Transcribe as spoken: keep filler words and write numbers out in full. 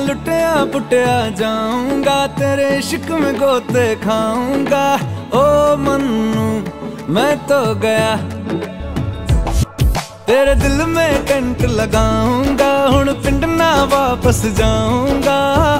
लुटिया पुटिया जाऊंगा, तेरे इश्क में गोते खाऊंगा। ओ मन्नू मैं तो गया, तेरे दिल में टेंट लगाऊंगा, हुण पिंड ना वापस जाऊंगा।